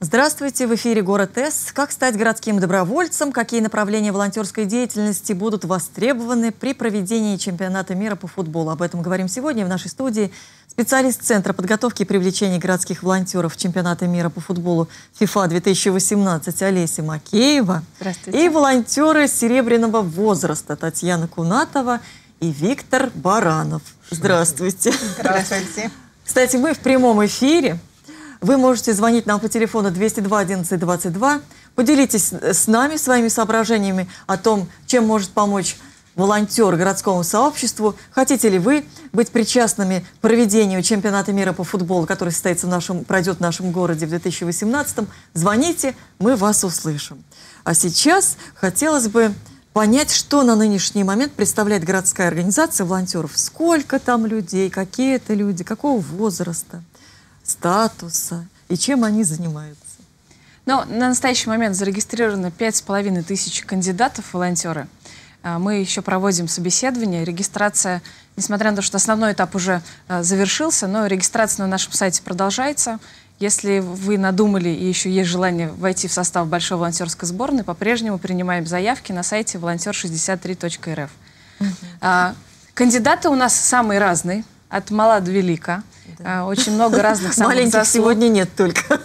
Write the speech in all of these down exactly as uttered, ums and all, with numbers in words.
Здравствуйте, в эфире «Город С». Как стать городским добровольцем? Какие направления волонтерской деятельности будут востребованы при проведении чемпионата мира по футболу? Об этом говорим сегодня в нашей студии. Специалист Центра подготовки и привлечения городских волонтеров чемпионата мира по футболу ФИФА две тысячи восемнадцать Олеся Макеева. Здравствуйте. И волонтеры серебряного возраста Татьяна Кунатова и Виктор Баранов. Здравствуйте. Здравствуйте. Кстати, мы в прямом эфире. Вы можете звонить нам по телефону двести два одиннадцать двадцать два. Поделитесь с нами своими соображениями о том, чем может помочь волонтер городскому сообществу. Хотите ли вы быть причастными к проведению чемпионата мира по футболу, который состоится в нашем, пройдет в нашем городе в две тысячи восемнадцатом? Звоните, мы вас услышим. А сейчас хотелось бы понять, что на нынешний момент представляет городская организация волонтеров. Сколько там людей, какие это люди, какого возраста, статуса и чем они занимаются? Ну, на настоящий момент зарегистрировано пять с половиной тысяч кандидатов в волонтеры. Мы еще проводим собеседование. Регистрация, несмотря на то, что основной этап уже завершился, но регистрация на нашем сайте продолжается. Если вы надумали и еще есть желание войти в состав большой волонтерской сборной, по-прежнему принимаем заявки на сайте волонтер шестьдесят три точка эр эф. Uh-huh. Кандидаты у нас самые разные, от мала до велика. Да. Очень много разных самых маленьких заслуг. Сегодня нет только.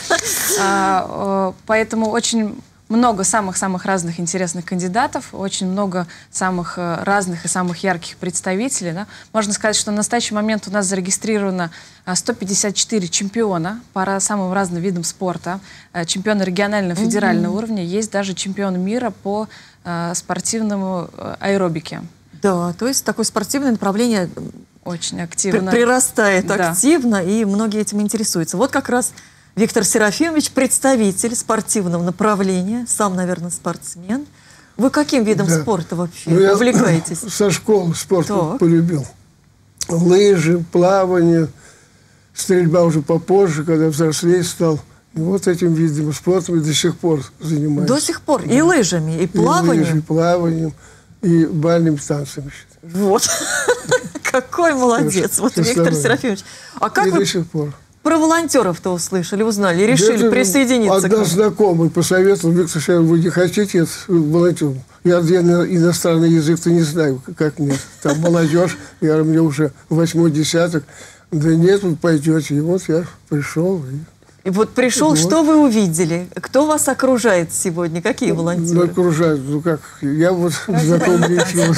Поэтому очень много самых-самых разных интересных кандидатов, очень много самых разных и самых ярких представителей. Да? Можно сказать, что на настоящий момент у нас зарегистрировано сто пятьдесят четыре чемпиона по самым разным видам спорта. Чемпионы регионального, федерального mm-hmm. уровня. Есть даже чемпион мира по спортивному аэробике. Да, то есть такое спортивное направление очень активно прирастает да. активно, и многие этим интересуются. Вот как раз Виктор Серафимович, представитель спортивного направления, сам, наверное, спортсмен. Вы каким видом да. спорта вообще ну, увлекаетесь? Со школы спорта так. полюбил. Лыжи, плавание, стрельба уже попозже, когда взрослее стал. И вот этим видом спорта до сих пор занимаюсь. До сих пор? Да. И лыжами, и плаванием? И лыжи, и плаванием, и бальными танцами. Вот. Какой молодец, вот Виктор Серафимович. А как вы про волонтеров-то услышали, узнали, решили присоединиться к нам? Одна знакомая посоветовала: Виктор Серафимович, вы не хотите волонтером? Я иностранный язык-то не знаю, как мне. Там молодежь, я мне уже восьмой десяток. Да нет, вы пойдете. И вот я пришел. И вот пришел, вот. Что вы увидели? Кто вас окружает сегодня? Какие волонтеры? Ну, окружают, ну как, я вот знаком ничего.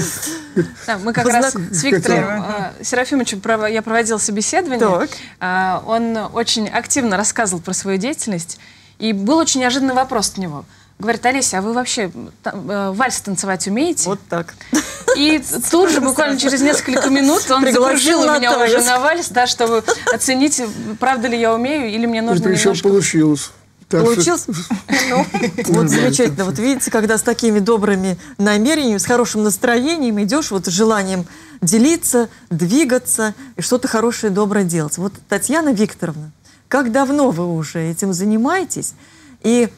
Да, мы как Познак... раз с Виктором э, Серафимовичем пров... я проводила собеседование. Э, он очень активно рассказывал про свою деятельность. И был очень неожиданный вопрос от него. Говорит: Олеся, а вы вообще э, вальс танцевать умеете? Вот так. И тут же, буквально через несколько минут, он закружил меня уже на вальс, да, чтобы оценить, правда ли я умею, или мне нужно немножко... Причем получилось. Получилось? Вот замечательно. Вот видите, когда с такими добрыми намерениями, с хорошим настроением идешь, вот с желанием делиться, двигаться и что-то хорошее, доброе делать. Вот, Татьяна Викторовна, как давно вы уже этим занимаетесь? И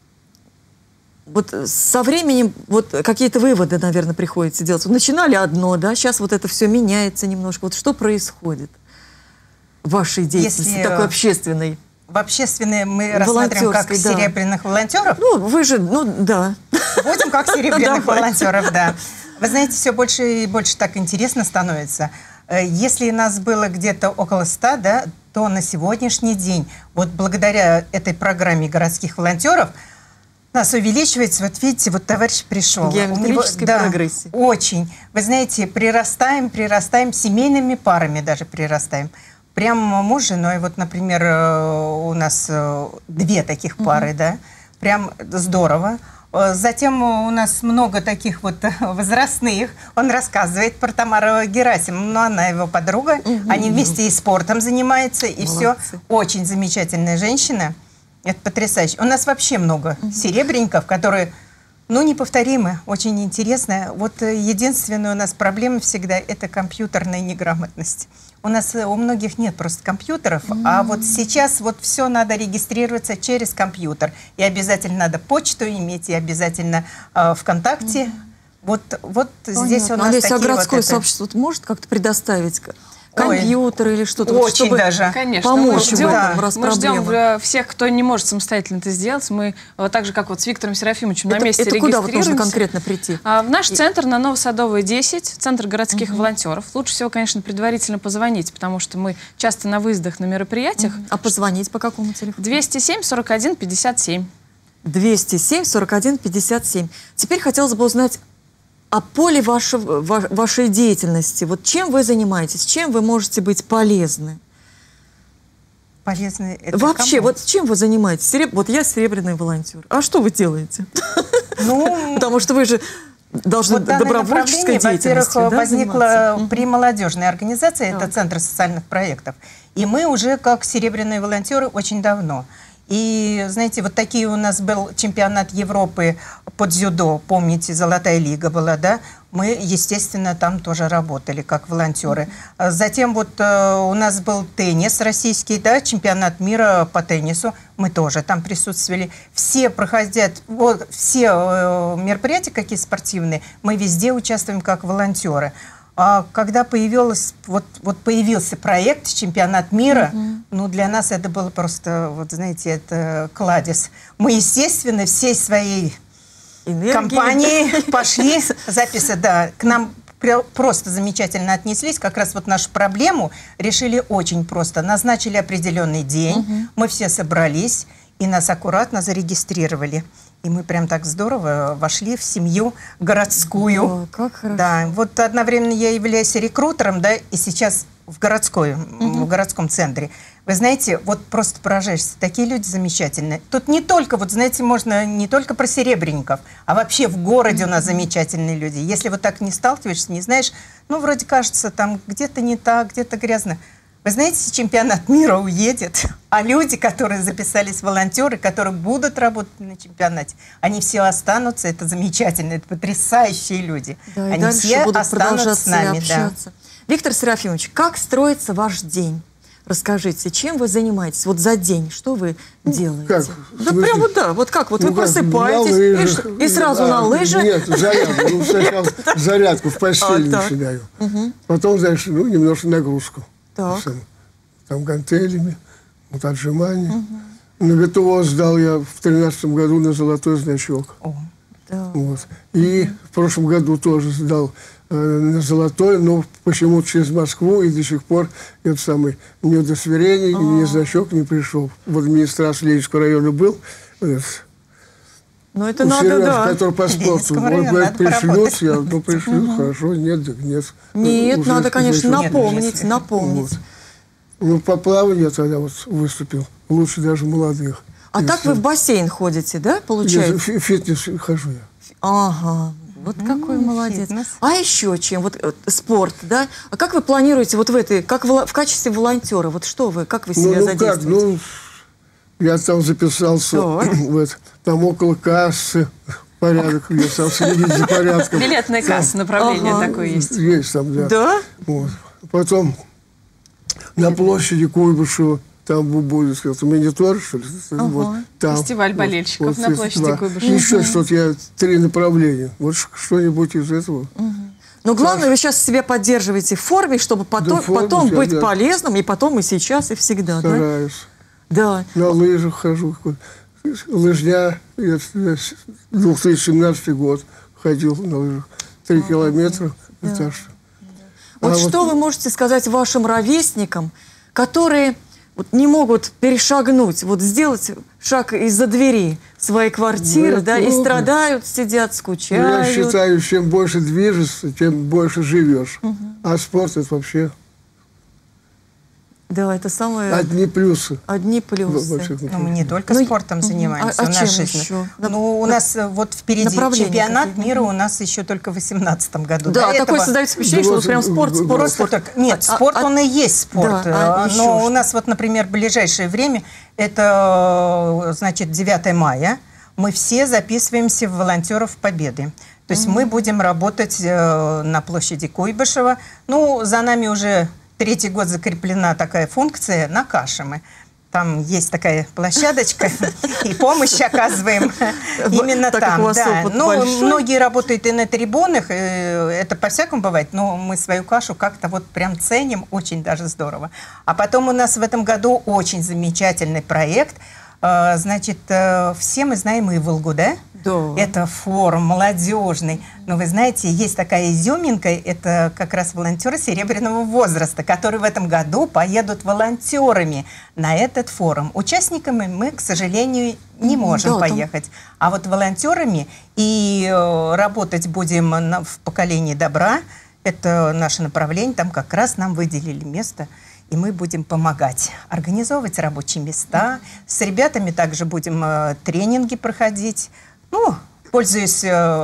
вот со временем вот какие-то выводы, наверное, приходится делать. Вот начинали одно, да, сейчас вот это все меняется немножко. Вот что происходит в вашей деятельности, Если такой общественной? В общественной мы рассматриваем как да. серебряных волонтеров? Ну, вы же, ну, да. Будем как серебряных волонтеров, да. Вы знаете, все больше и больше так интересно становится. Если нас было где-то около ста, да, то на сегодняшний день, вот благодаря этой программе городских волонтеров, нас увеличивается, вот видите, вот товарищ пришел. Геометрической да, прогрессии. Очень. Вы знаете, прирастаем, прирастаем, семейными парами даже прирастаем. Прям муж с женой, вот, например, у нас две таких пары, uh-huh. да, прям здорово. Затем у нас много таких вот возрастных. Он рассказывает про Тамару Герасимовну, но она его подруга. Uh-huh. Они вместе и спортом занимаются, и Молодцы. Все. Очень замечательная женщина. Это потрясающе. У нас вообще много uh-huh. серебряников, которые, ну, неповторимы, очень интересно. Вот единственная у нас проблема всегда – это компьютерная неграмотность. У нас у многих нет просто компьютеров, mm-hmm. а вот сейчас вот все надо регистрироваться через компьютер. И обязательно надо почту иметь, и обязательно э, ВКонтакте. Mm-hmm. Вот, вот здесь у нас Олеся, такие а городское вот сообщество может как-то предоставить компьютер или что-то? Вот, Очень чтобы даже. Конечно, помочь мы ждем, в этом, раз мы ждем проблема. э, всех, кто не может самостоятельно это сделать. Мы вот так же, как вот с Виктором Серафимовичем на Это, месте это куда вот нужно регистрируемся. конкретно прийти? А, В наш центр на Новосадовой, десять, центр городских волонтеров. Лучше всего, конечно, предварительно позвонить, потому что мы часто на выездах, на мероприятиях. А позвонить по какому телефону? двести семь сорок один пятьдесят семь. двести семь сорок один пятьдесят семь. Теперь хотелось бы узнать о поле вашего, ва- вашей деятельности. Вот чем вы занимаетесь, чем вы можете быть полезны? Полезно это Вообще, кому? вот чем вы занимаетесь? Сереб- Вот я серебряный волонтер. А что вы делаете? Ну, Потому что вы же должны вот данное добровольческой направление, деятельностью, во-первых, да, возникло заниматься? при молодежной организации, это Так. Центр социальных проектов. И мы уже как серебряные волонтеры очень давно. И, знаете, вот такие у нас был чемпионат Европы по дзюдо, помните, Золотая лига была, да? Мы, естественно, там тоже работали как волонтеры. А Затем вот э, у нас был теннис российский, да, чемпионат мира по теннису. Мы тоже там присутствовали. Все проходят, вот, все э, мероприятия, какие спортивные, мы везде участвуем как волонтеры. А когда появилась, вот, вот появился проект «Чемпионат мира», ну, для нас это было просто, вот знаете, это кладезь. Мы, естественно, всей своей Энергии. компании пошли, записи, да, к нам пр- просто замечательно отнеслись. Как раз вот нашу проблему решили очень просто. Назначили определенный день, мы все собрались, и нас аккуратно зарегистрировали. И мы прям так здорово вошли в семью городскую. О, как хорошо. Да, вот одновременно я являюсь рекрутером, да, и сейчас в городской, в городском центре. Вы знаете, вот просто поражаешься, такие люди замечательные. Тут не только, вот знаете, можно не только про серебряников, а вообще в городе у нас замечательные люди. Если вот так не сталкиваешься, не знаешь, ну, вроде кажется, там где-то не так, где-то грязно. Вы знаете, чемпионат мира уедет, а люди, которые записались, волонтеры, которые будут работать на чемпионате, они все останутся, это замечательно, это потрясающие люди. Да, и они дальше все будут останутся продолжаться с нами, и да. общаться. Виктор Серафимович, как строится ваш день? Расскажите, чем вы занимаетесь? Вот за день, что вы делаете? как? Да В смысле? прям вот да, вот как? Вот Ну вы как, просыпаетесь на и лыжах. ш- и, сразу А, на лыжи? Нет, зарядку. Ну, сначала зарядку в постели А, так. начинаю. Потом, знаешь, ну, немножко нагрузку. Так. Всем. Там гантелями, вот отжимания. На ГТО сдал я в тринадцатом году на золотой значок. О, Да. Вот. И в прошлом году тоже сдал э, на золотой, но почему-то через Москву, и до сих пор это самый, ни удостоверение, ни значок не пришел. В администрации Ленинского района был, э, Ну это у надо, Сережи, да. который по спорту. Ленинскому Вот, району говорит, надо пришлют, поработать. я, ну, пришлют, хорошо, нет, так нет. Нет, Уже надо, конечно, значок. напомнить, Нет, напомнить. Вот. Ну, по плаванию я тогда вот выступил, лучше даже молодых. А И так всё. вы в бассейн ходите, да, Я получается? в фи- фитнес хожу я. Ага, вот какой молодец. фитнес. А еще чем? Вот э, спорт, да? А как вы планируете вот в этой, как вола- в качестве волонтера, вот что вы, как вы Ну, себя ну как, задействуете? ну, я там записался, Так. вот, там около кассы, порядок, я сам следить за порядком. Билетная касса, направление Ага. такое есть. Есть там, да. Да? Вот. Потом на площади Куйбышева, там будет, сказать, монитор, что ли? Вот, там. Фестиваль болельщиков на площади фестиваль. Куйбышева. Еще что-то, я три направления. Вот ш- что-нибудь из этого. Но главное, вы сейчас себя поддерживаете в форме, чтобы потом, в форме потом себя, быть да. полезным, и потом, и сейчас, и всегда, да? Стараюсь. Да. На лыжах хожу. Лыжня, я с две тысячи семнадцатый год ходил на лыжах. Три километра. Так что. Вот А что вы можете сказать вашим ровесникам, которые вот не могут перешагнуть, вот сделать шаг из-за двери своей квартиры, Ну, да, и трудно. страдают, сидят, Ну, скучают. я считаю, чем больше движешься, тем больше живешь. А спорт это вообще Да, это самые одни плюсы. одни Во- во плюсы. всех Ну, мы отношениях. не только Ну, спортом мгм. занимаемся А- а в нашей чем жизни. еще? Ну, у нас э, вот впереди Направления чемпионат какие? мира у нас еще только в восемнадцатом году. Да, До такое этого создается впечатление, что вот прям спорт, спорт, Просто спорт. так. Нет, А- спорт, а- он и есть спорт. Да, а Э, еще Но что? у нас вот, например, в ближайшее время, это, э, значит, девятое мая, мы все записываемся в волонтеров Победы. То есть мы будем работать э, на площади Куйбышева. Ну, за нами уже третий год закреплена такая функция на Кашемы. Там есть такая площадочка, и помощь оказываем именно Так как там. у вас Да. опыт Ну, большой. многие работают и на трибунах, э, это по-всякому бывает, но мы свою кашу как-то вот прям ценим, очень даже здорово. А потом у нас в этом году очень замечательный проект. Э, Значит, э, все мы знаем Иволгу, да? Да. Это форум молодежный. Но вы знаете, есть такая изюминка, это как раз волонтеры серебряного возраста, которые в этом году поедут волонтерами на этот форум. Участниками мы, к сожалению, не можем Да, там- поехать. А вот волонтерами и э, работать будем на- в поколении добра. Это наше направление, там как раз нам выделили место. И мы будем помогать организовывать рабочие места. С ребятами также будем э, тренинги проходить. Ну, пользуясь э,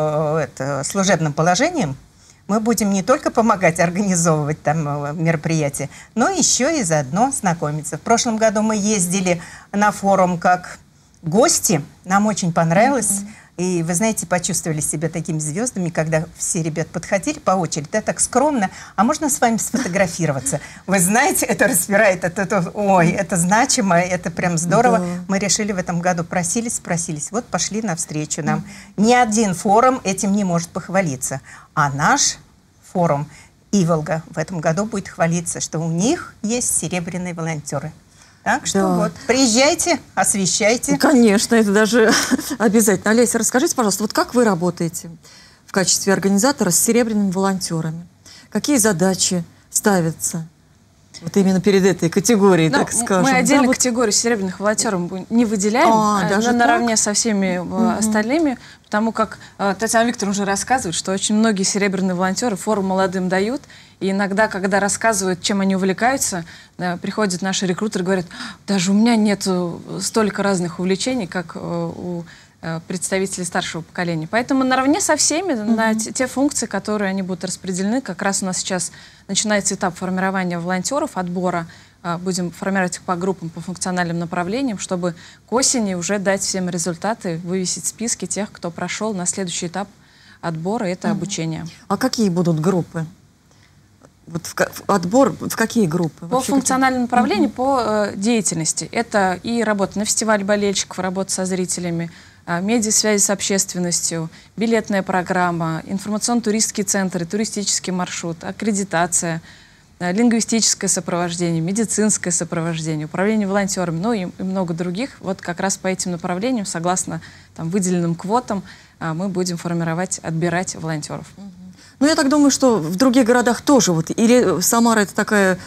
это, служебным положением, мы будем не только помогать организовывать там э, мероприятия, но еще и заодно знакомиться. В прошлом году мы ездили на форум как гости. Нам очень понравилось. Mm-hmm. И, вы знаете, почувствовали себя такими звездами, когда все ребят подходили по очереди, да, так скромно, а можно с вами сфотографироваться? Вы знаете, это распирает, это, это, ой, это значимо, это прям здорово. Да. Мы решили в этом году, просились, спросились, вот пошли навстречу нам. Ни один форум этим не может похвалиться, а наш форум Иволга в этом году будет хвалиться, что у них есть серебряные волонтеры. Так что Да. вот, приезжайте, освещайте. Конечно, это даже обязательно. Олеся, расскажите, пожалуйста, вот как вы работаете в качестве организатора с серебряными волонтерами? Какие задачи ставятся вот именно перед этой категорией, Ну, так скажем? мы отдельно Да, вот- категорию серебряных волонтеров не выделяем, А, а, даже на- так? наравне со всеми э, остальными, потому как э, Татьяна Викторовна уже рассказывает, что очень многие серебряные волонтеры форум молодым дают, и иногда, когда рассказывают, чем они увлекаются, э, приходят наши рекрутеры и говорят, даже у меня нет столько разных увлечений, как э, у э, представителей старшего поколения. Поэтому наравне со всеми, на те, те функции, которые они будут распределены, как раз у нас сейчас начинается этап формирования волонтеров, отбора. А, Будем формировать их по группам, по функциональным направлениям, чтобы к осени уже дать всем результаты, вывесить списки тех, кто прошел на следующий этап отбора, это обучение. А какие будут группы? Вот в, ка- в отбор в какие группы? По Вообще функциональному направлению, по э, деятельности. Это и работа на фестивале болельщиков, работа со зрителями, э, медиасвязи с общественностью, билетная программа, информационно-туристские центры, туристический маршрут, аккредитация, э, лингвистическое сопровождение, медицинское сопровождение, управление волонтерами, ну и, и много других. Вот как раз по этим направлениям, согласно там, выделенным квотам, э, мы будем формировать, отбирать волонтеров. Ну, я так думаю, что в других городах тоже. Вот, или Самара это такая,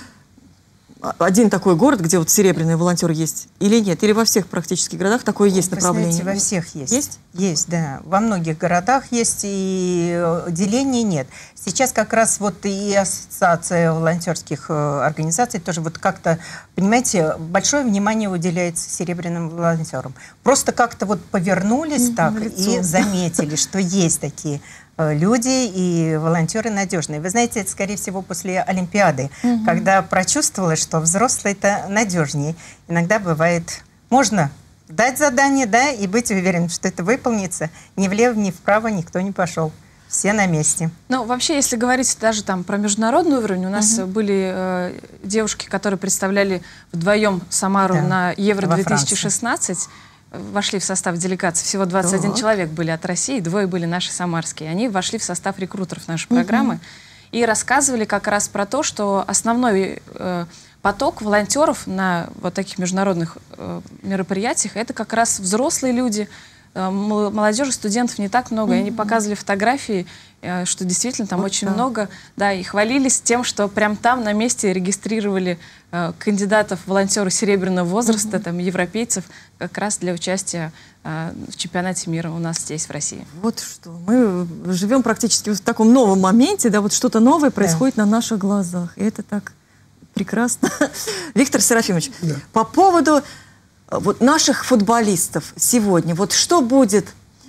один такой город, где вот серебряные волонтеры есть, или нет? Или во всех практически городах такое есть Вы направление? знаете, во всех есть. Есть? Есть, да. Во многих городах есть, и э, делений нет. Сейчас как раз вот и ассоциация волонтерских э, организаций тоже вот как-то, понимаете, большое внимание уделяется серебряным волонтерам. Просто как-то вот повернулись так лицо. и заметили, что есть такие э, люди и волонтеры надежные. Вы знаете, это, скорее всего, после Олимпиады, когда прочувствовалось, что взрослые-то надежнее. Иногда бывает, можно дать задание, да, и быть уверенным, что это выполнится. Ни влево, ни вправо никто не пошел. Все на месте. Ну, вообще, если говорить даже там про международный уровень, у нас были э, девушки, которые представляли вдвоем Самару Да, на Евро во две тысячи шестнадцать, вошли в состав делегации. Всего двадцать один Так. человек были от России, двое были наши самарские. Они вошли в состав рекрутеров нашей программы и рассказывали как раз про то, что основной э, поток волонтеров на вот таких международных э, мероприятиях — это как раз взрослые люди, э, мол- молодежи, студентов не так много. И они показывали фотографии, э, что действительно там Вот очень так. много, да, и хвалились тем, что прям там на месте регистрировали э, кандидатов в волонтеры серебряного возраста, там, европейцев, как раз для участия э, в чемпионате мира у нас здесь, в России. Вот что. Мы живем практически в таком новом моменте, да, вот что-то новое происходит на наших глазах. И это так прекрасно. Виктор Серафимович, Да. по поводу э, вот наших футболистов сегодня, вот что будет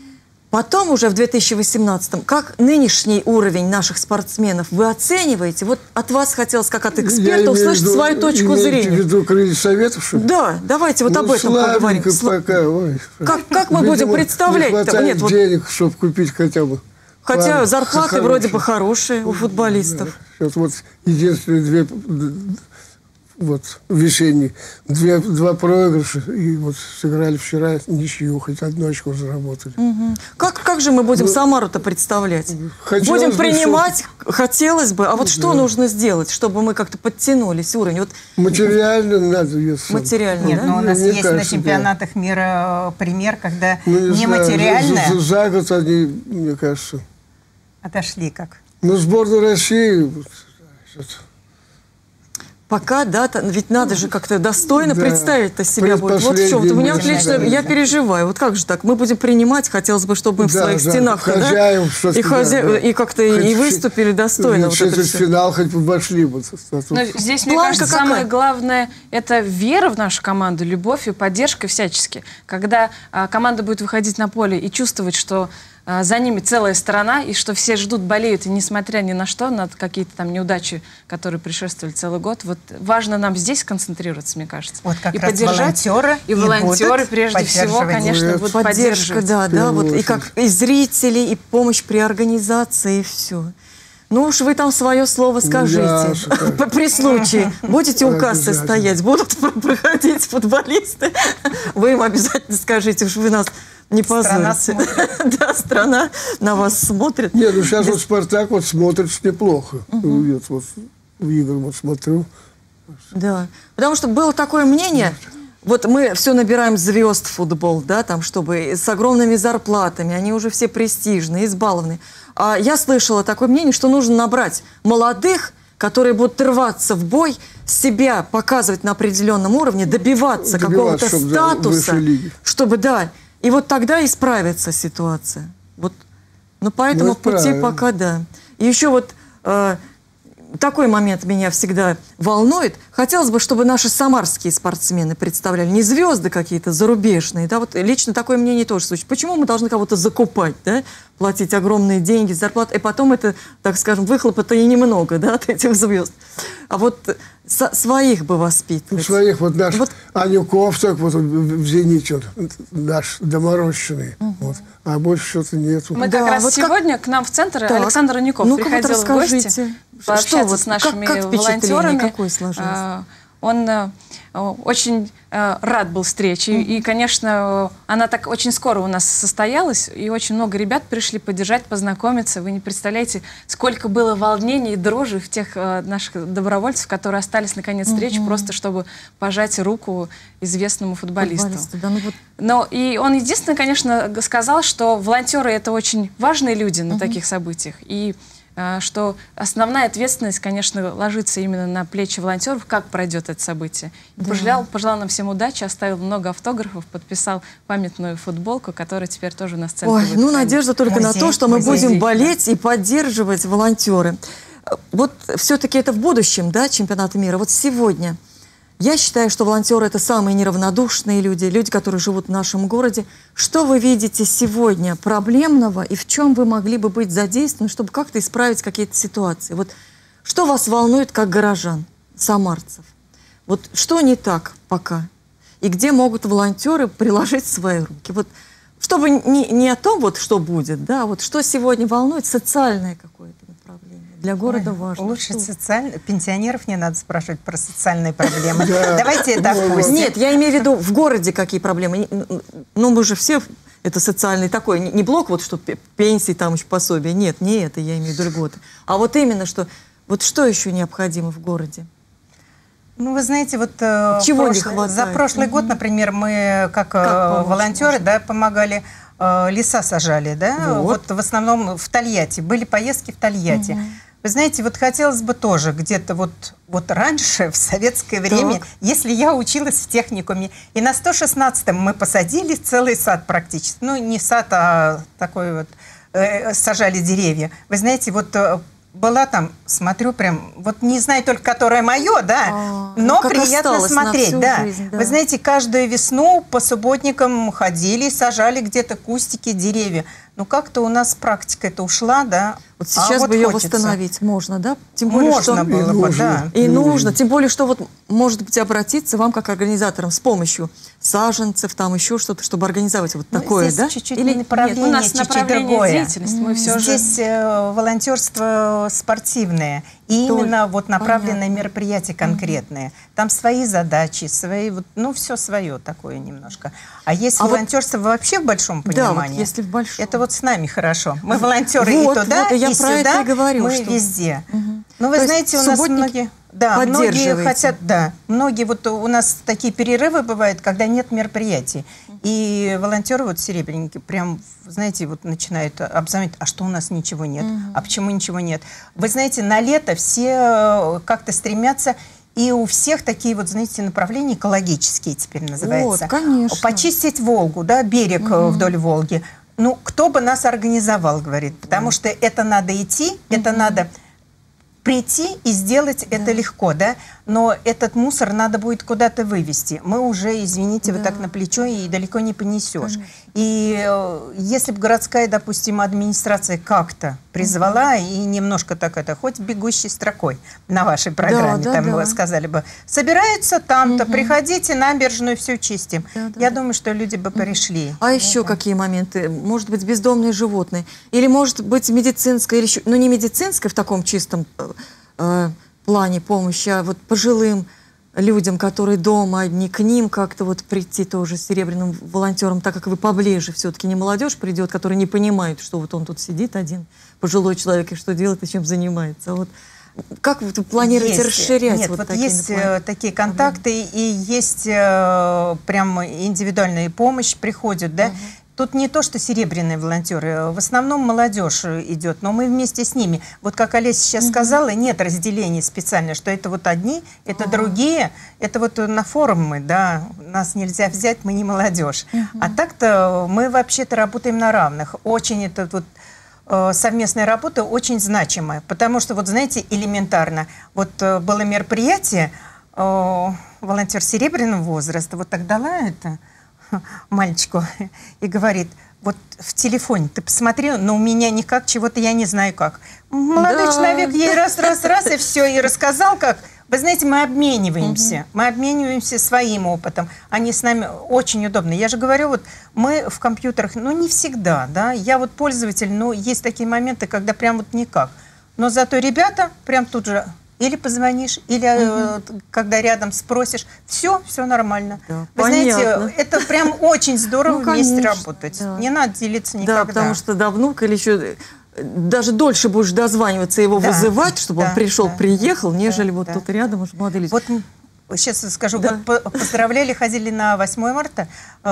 потом уже в две тысячи восемнадцатом, как нынешний уровень наших спортсменов вы оцениваете? Вот от вас хотелось, как от Я эксперта, имею в услышать виду- свою точку имеете зрения. в виду крылья советов, что ли? Да, давайте вот Ну, об этом поговорим. слабенько Сла- пока, ой. Как, как мы Видимо, будем представлять? Не хватает Нет, вот- денег, чтобы купить хотя бы. хотя пару зарплаты хороших. вроде бы хорошие у футболистов. Сейчас вот единственные две вот весенний. Две, два проигрыша, и вот сыграли вчера ничью, хоть одну очко заработали. Мгм. Как, как же мы будем Самару-то представлять? Хотелось будем бы, принимать, хотелось бы. А вот что Да. нужно сделать, чтобы мы как-то подтянулись уровень? Вот Материально надо. Если... материально, Нет, да? но у нас Мне есть на кажется, чемпионатах мира э, пример, когда Ну, не знаю, нематериальное за, за- за год они, мне кажется. отошли как. Ну, сборная России... вот, что-то. Пока, да, та- ведь надо же как-то достойно Да. представить-то себя будет. Вот в чем. Предпоследний У меня матч, вот лично, да. я переживаю. Вот как же так? Мы будем принимать, хотелось бы, чтобы мы в Да, своих да, стенах хозяев, да? что-то, и, хозя... да, да. и как-то Хоть и в- выступили достойно. В Вот это всё. финал хоть бы вошли бы. А тут- Но здесь, мне Планка кажется, какая? самое главное – это вера в нашу команду, любовь и поддержка всячески. Когда а, команда будет выходить на поле и чувствовать, что а, за ними целая страна, и что все ждут, болеют, и несмотря ни на что, на какие-то там неудачи, которые предшествовали целый год, вот важно нам здесь концентрироваться, мне кажется. Вот как и раз волонтеры и и волонтеры, будут прежде всего, поддерживать. конечно, Ну, будут Поддержка, поддерживать. да, да, первую вот и очередь. как и зрители, и помощь при организации, и все. Ну уж вы там свое слово скажите. Ясно, конечно. П- При случае. Будете у кассы Обязательно. стоять, будут про- проходить футболисты. Вы им обязательно скажите, уж вы нас не Страна позорите. Да, страна на вас смотрит. Нет, ну сейчас вот «Спартак» вот смотрится неплохо. Вот, вот, в игры вот смотрю. Да, потому что было такое мнение, вот мы все набираем звезд в футбол, да, там, чтобы с огромными зарплатами, они уже все престижные, избалованные. А я слышала такое мнение, что нужно набрать молодых, которые будут рваться в бой, себя показывать на определенном уровне, добиваться, Добиваться, какого-то чтобы, да, статуса, высшей лиги. чтобы, да, и вот тогда исправится ситуация. Вот, ну, по этому Ну, это пути правильно. пока да. И еще вот э, такой момент меня всегда волнует. Хотелось бы, чтобы наши самарские спортсмены представляли не звезды какие-то зарубежные, да, вот лично такое мнение тоже слышно. Почему мы должны кого-то закупать, да, платить огромные деньги, зарплаты, и потом это, так скажем, выхлопа-то и немного, да, от этих звезд. А вот со- своих бы У воспитывать. своих вот наш Вот. Анюков, так вот в в «Зените», он, наш доморощенный. Вот. А больше что-то нету. Мы Да, как раз вот как- сегодня к нам в центр Так. Александр Аников Ну-ка, вот приходил в гости, расскажите. пообщаться Что вот, с нашими как- как впечатление волонтерами. какое сложилось? А, Он э, очень э, рад был встрече. И, и, конечно, э, она так очень скоро у нас состоялась, и очень много ребят пришли поддержать, познакомиться. Вы не представляете, сколько было волнений и дрожи в тех э, наших добровольцев, которые остались на конец встречи, просто чтобы пожать руку известному футболисту. Футболисты, да, ну вот. Но и он единственное, конечно, г- сказал, что волонтеры — это очень важные люди на таких событиях. И а, что основная ответственность, конечно, ложится именно на плечи волонтеров, как пройдет это событие. И пожелал, пожелал нам всем удачи, оставил много автографов, подписал памятную футболку, которая теперь тоже у нас в центре Ой, будет ну храниться. надежда только на Музей, то, что мы музей. будем болеть и поддерживать волонтеры. Вот все-таки это в будущем, да, чемпионата мира. Вот сегодня я считаю, что волонтеры — это самые неравнодушные люди, люди, которые живут в нашем городе. Что вы видите сегодня проблемного и в чем вы могли бы быть задействованы, чтобы как-то исправить какие-то ситуации? Вот что вас волнует как горожан, самарцев? Вот что не так пока? И где могут волонтеры приложить свои руки? Вот чтобы не, не о том, вот, что будет, да, а вот что сегодня волнует, социальное какое-то направление. Для города Ой, важно. Лучше Что? социально... Пенсионеров не надо спрашивать про социальные проблемы. Да. Давайте это опустим. Нет, я имею в виду в городе какие проблемы. Не- Ну, мы же все, это социальный такой, не не блок, вот что пе- пенсии, там еще пособия. Нет, не это, я имею в виду льготы. А вот именно, что, вот что еще необходимо в городе? Ну, вы знаете, вот э, Чего не прошлый- хватает? за прошлый год, например, мы как, э, Как помочь волонтеры, можно? да, помогали, э, леса сажали, да, Вот. вот. В основном в Тольятти, были поездки в Тольятти. Вы знаете, вот хотелось бы тоже где-то вот, вот раньше, в советское время, Так. если я училась в техникуме, и на сто шестнадцатом мы посадили целый сад практически, ну, не сад, а такой вот, э, сажали деревья. Вы знаете, вот э, была там, смотрю прям, вот не знаю только, которое мое, да, А, но ну, как приятно осталось на смотреть, всю да. жизнь, да. Вы знаете, каждую весну по субботникам ходили, сажали где-то кустики, деревья. Ну, как-то у нас практика это ушла, да. Вот А сейчас бы ее хочется. восстановить можно, да? Тем более, Можно что... было И бы, нужно. да. И нужно, тем более, что вот, может быть, обратиться вам как организаторам с помощью саженцев, там еще что-то, чтобы организовать вот Ну, такое, здесь да? чуть-чуть Или направление, У нас чуть-чуть направление другое. деятельности, мы все же... Здесь э, волонтерство спортивное. И Только. именно вот направленные Понятно. мероприятия конкретные. Угу. Там свои задачи, свои, вот, ну, все свое такое немножко. А есть а волонтерство вот, вообще в большом понимании, да, вот если в большом. это вот с нами хорошо. Мы волонтеры вот, и туда, вот, я и про сюда, это и говорю, мы что... везде. Угу. Ну, вы То знаете, у нас многие... Да, многие хотят, да, многие, вот у нас такие перерывы бывают, когда нет мероприятий. И волонтеры вот серебряники прям, знаете, вот начинают обзвонить, а что у нас ничего нет, угу. а почему ничего нет. Вы знаете, на лето все как-то стремятся, и у всех такие вот, знаете, направления экологические теперь называются. Вот, конечно. Почистить Волгу, да, берег угу. вдоль Волги. Ну, кто бы нас организовал, говорит, потому угу. что это надо идти, угу. это надо... Прийти и сделать да. это легко, да, но этот мусор надо будет куда-то вывести. Мы уже, извините, да. вот так на плечо и далеко не понесешь. Конечно. И э, если бы городская, допустим, администрация как-то призвала mm-hmm. и немножко так это, хоть бегущей строкой на вашей программе, да, да, там да. сказали бы, собираются там-то, mm-hmm. приходите, набережную все чистим. Да, да. Я думаю, что люди бы mm-hmm. пришли. А еще да. какие моменты? Может быть, бездомные животные? Или может быть медицинская, или еще, ну не медицинская в таком чистом э, плане помощи, а вот пожилым людям, которые дома одни, к ним как-то вот прийти тоже серебряным волонтером, так как вы поближе, все-таки не молодежь придет, которая не понимает, что вот он тут сидит один, пожилой человек, и что делает, и чем занимается. Вот как вы планируете есть, расширять? Нет, вот, вот такие есть планы? Такие контакты, угу. и есть э, прям индивидуальная помощь, приходят, да. Угу. Тут не то, что серебряные волонтеры, в основном молодежь идет, но мы вместе с ними. Вот как Олеся сейчас mm-hmm. сказала, нет разделения специально, что это вот одни, это oh. другие, это вот на форумы, да, нас нельзя взять, мы не молодежь. Mm-hmm. А так-то мы вообще-то работаем на равных. Очень это вот э, совместная работа очень значимая, потому что вот знаете, элементарно, вот э, было мероприятие, э, волонтер серебряного возраста, вот так дала это мальчику и говорит, вот в телефоне ты посмотрел, но у меня никак, чего-то я не знаю как. Молодой да. человек ей раз-раз-раз и все, и рассказал как. Вы знаете, мы обмениваемся, угу. мы обмениваемся своим опытом, они с нами очень удобно. Я же говорю, вот мы в компьютерах, ну не всегда, да, я вот пользователь, но есть такие моменты, когда прям вот никак. Но зато ребята прям тут же... Или позвонишь, или угу. э, когда рядом спросишь, все, все нормально. Да, Вы понятно. Знаете, это прям очень здорово ну, вместе работать. Да. Не надо делиться никогда. Да, потому что до внука или еще даже дольше будешь дозваниваться, его да. вызывать, чтобы да, он пришел, да, приехал, нежели да, вот да. тут рядом уж молодые люди. Вот сейчас скажу, да. вот поздравляли, ходили на восьмое марта,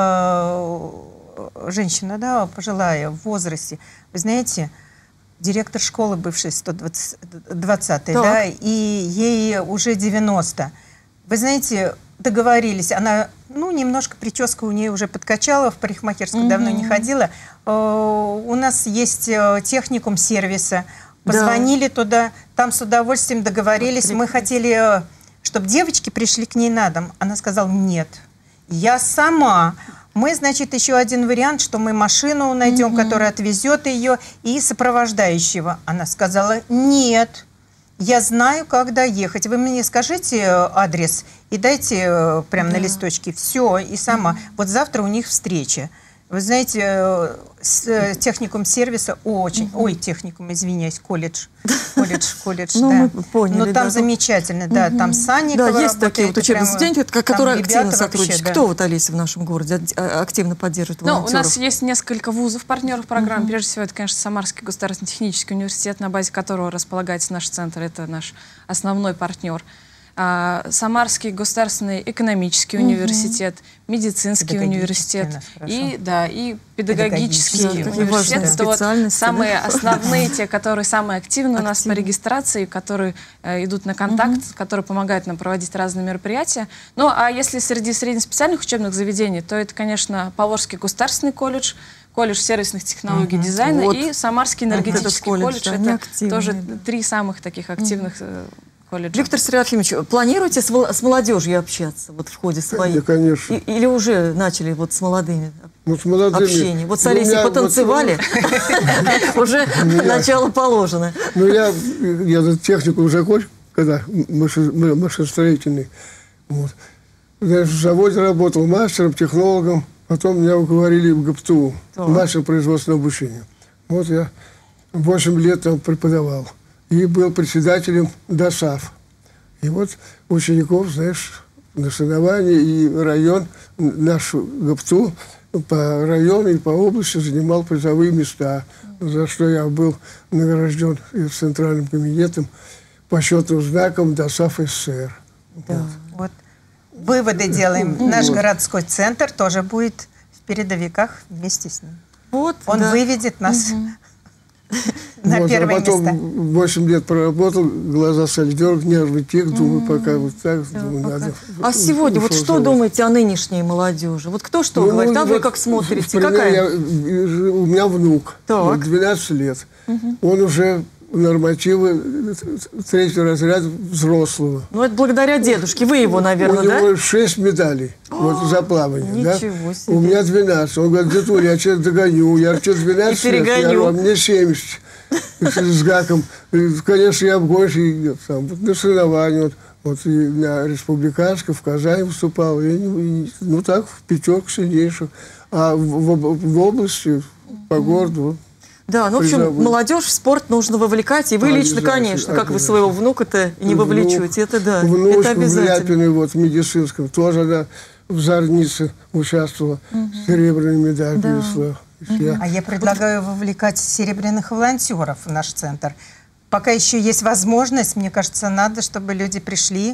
э, женщина, да, пожилая, в возрасте. Вы знаете, директор школы бывшей сто двадцатой, да, и ей уже девяносто. Вы знаете, договорились, она, ну, немножко прическа у нее уже подкачала, в парикмахерскую mm-hmm. давно не ходила. Uh, у нас есть uh, техникум сервиса. Позвонили да. туда, там с удовольствием договорились. Вот, мы хотели, uh, чтобы девочки пришли к ней на дом. Она сказала, нет, я сама... Мы, значит, еще один вариант, что мы машину найдем, mm-hmm. которая отвезет ее, и сопровождающего. Она сказала, нет, я знаю, как доехать. Вы мне скажите адрес и дайте прямо да. на листочке. Все, и сама. Mm-hmm. Вот завтра у них встреча. Вы знаете, с техникум сервиса очень... Угу. Ой, техникум, извиняюсь, колледж. Колледж, колледж, ну, да. Мы поняли, но там да. замечательно, да. Там Санникова да, есть такие вот учебные заведения, которые активно сотрудничают. Да. Кто вот, Олеся, в нашем городе активно поддерживает волонтеров? Ну, у нас есть несколько вузов, партнеров программ. Угу. Прежде всего, это, конечно, Самарский государственный технический университет, на базе которого располагается наш центр. Это наш основной партнер. Самарский государственный экономический угу. университет, медицинский университет и, да, и педагогический, педагогический университет. Это вот самые основные, те, которые самые активны у нас по регистрации, которые э, идут на контакт, угу. которые помогают нам проводить разные мероприятия. Ну, а если среди среднеспециальных учебных заведений, то это, конечно, Павловский государственный колледж, колледж сервисных технологий и uh-huh. дизайна вот. И Самарский энергетический колледж. колледж. Это активные, тоже да. три самых таких активных uh-huh. колледжа. Виктор Серафимович, планируете с, с молодежью общаться вот в ходе своей? Да, конечно. И, или уже начали вот с молодыми, ну, с молодыми общение? Вот с Олесей потанцевали, уже начало положено. Ну, я технику уже закончил, когда машиностроительный. В заводе работал мастером, технологом. Потом меня уговорили в ГПТУ, мастер производственного обучения. Вот я восемь лет там преподавал. и был председателем ДОСААФ. И вот учеников, знаешь, на соревнования и район, наш ГАПТУ по району и по области занимал призовые места, за что я был награжден и Центральным комитетом почетным знаком ДОСААФ СССР. Да. Вот. Выводы делаем. Наш городской центр тоже будет в передовиках вместе с ним. Вот, Он да. выведет нас на Вот, первое а потом место. восемь лет проработал, глаза стали дергать, нервы тик, думаю, пока вот так, думаю, Пока. надо. А сегодня вот ушел что завод. думаете о нынешней молодежи? Вот кто что Ну, говорит, а вы вот, как смотрите? например, Какая? я- у меня внук, Так. вот двенадцать лет. Он уже нормативы третьего разряда взрослого. Ну, это благодаря дедушке. Вы его, наверное, У него да? шесть медалей вот, за плавание. Да? Ничего себе. У меня двенадцать. Он говорит, дедуля, я тебя догоню. Я говорю, что двенадцать И лет? Я перегоню. говорю, а мне семьдесят. С гаком. И, конечно, я обгонишь. И, там, вот, на соревновании. Вот, вот, и на республиканской в Казани выступал. И, и, ну так, в пятерку сильнейших. А в, в, в области, по городу... Да, ну, в общем, призовой. молодежь в спорт нужно вовлекать. И вы лично, Обязательно, конечно, как вы обязательно. своего внука-то не Внук- вовлечете. Это да, Внучка это в обязательно. Ляпиной, вот, в медицинском, тоже она в Зорнице участвовала, серебряную медаль принесла. Я- А я предлагаю вовлекать серебряных волонтеров в наш центр. Пока еще есть возможность, мне кажется, надо, чтобы люди пришли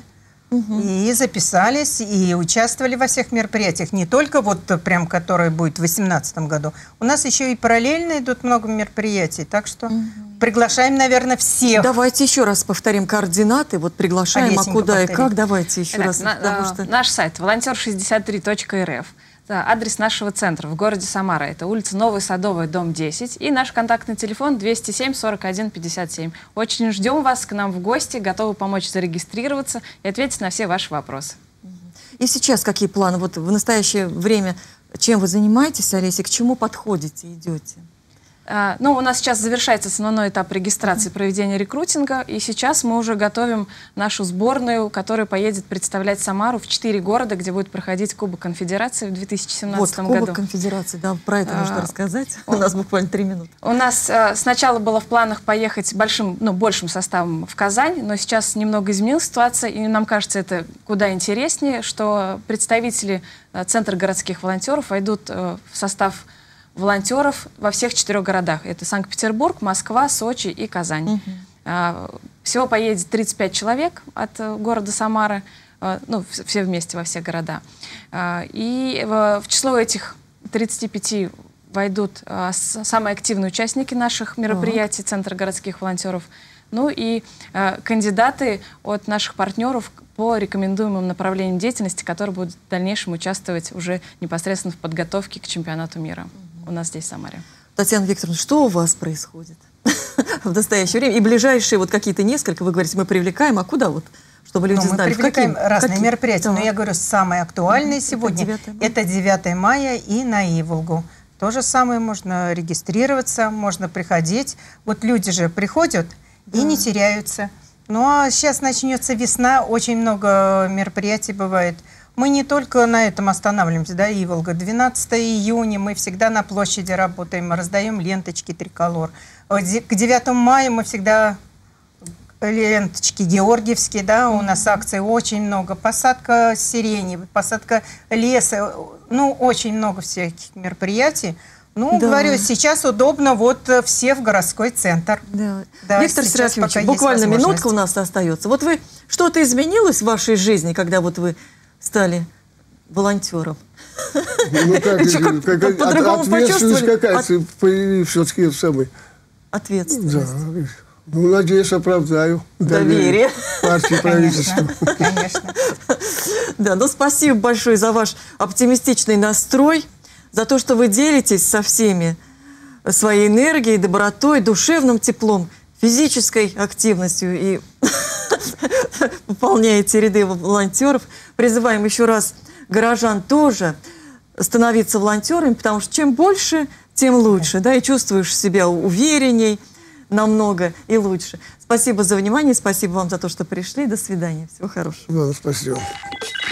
и записались, и участвовали во всех мероприятиях. Не только вот прям, которое будет в две тысячи восемнадцатом году. У нас еще и параллельно идут много мероприятий. Так что приглашаем, наверное, всех. Давайте еще раз повторим координаты. Вот приглашаем, а Олесенька, куда и повтори. как. Давайте еще Итак, раз. на- потому э, что... Наш сайт волонтер шестьдесят три точка эр эф. Да, адрес нашего центра в городе Самара. Это улица Новая Садовая, дом десять. И наш контактный телефон двести семь сорок один пятьдесят семь. Очень ждем вас к нам в гости. Готовы помочь зарегистрироваться и ответить на все ваши вопросы. И сейчас какие планы? Вот в настоящее время чем вы занимаетесь, Олеся, к чему подходите, идете? А, Ну, у нас сейчас завершается основной этап регистрации, проведения рекрутинга, и сейчас мы уже готовим нашу сборную, которая поедет представлять Самару в четыре города, где будет проходить Кубок Конфедерации в две тысячи Вот, семнадцатом Кубок году. Конфедерации, да, про это нужно А, рассказать. У нас буквально три минуты. У нас э, сначала было в планах поехать большим, ну, большим составом в Казань, но сейчас немного изменилась ситуация, и нам кажется, это куда интереснее, что представители э, Центра городских волонтеров войдут э, в состав волонтеров во всех четырех городах. Это Санкт-Петербург, Москва, Сочи и Казань. А, Всего поедет тридцать пять человек от э, города Самары, э, ну, вс- все вместе во все города. А, И в в число этих тридцати пяти войдут а, с- самые активные участники наших мероприятий Центра городских волонтеров, ну и а, кандидаты от наших партнеров по рекомендуемым направлениям деятельности, которые будут в дальнейшем участвовать уже непосредственно в подготовке к чемпионату мира у нас здесь, в Самаре. Татьяна Викторовна, что у вас происходит в настоящее время? И ближайшие вот какие-то несколько, вы говорите, мы привлекаем, а куда вот? Чтобы люди Ну, мы знали. в привлекаем какие- разные какие? мероприятия, но Так. я говорю, самые актуальные сегодня девятое мая. это девятое мая и на Иволгу. То же самое, можно регистрироваться, можно приходить. Вот люди же приходят и не теряются. Ну а сейчас начнется весна, очень много мероприятий бывает. Мы не только на этом останавливаемся, да, Иволга. двенадцатого июня мы всегда на площади работаем, раздаем ленточки триколор. Вот де- К девятому мая мы всегда ленточки георгиевские, да, у нас акций очень много. Посадка сирени, посадка леса, ну, очень много всяких мероприятий. Ну, Да. говорю, сейчас удобно, вот э, все в городской центр. Да. Да, Виктор сейчас Серафимович, пока есть буквально возможность. минутка у нас остается. Вот вы, что-то изменилось в вашей жизни, когда вот вы стали волонтером? Ну как, Чё, как как- по- по-другому ответственность почувствовали? какая-то, все-таки это самый. Да. Ответственность. Ну, надеюсь, оправдаю Доверие. партии правительства. Конечно, конечно. Да, ну спасибо большое за ваш оптимистичный настрой, за то, что вы делитесь со всеми своей энергией, добротой, душевным теплом, физической активностью и пополняете ряды волонтеров. Призываем еще раз горожан тоже становиться волонтерами, потому что чем больше, тем лучше, да, и чувствуешь себя уверенней намного и лучше. Спасибо за внимание, спасибо вам за то, что пришли. До свидания. Всего хорошего. Ладно, спасибо.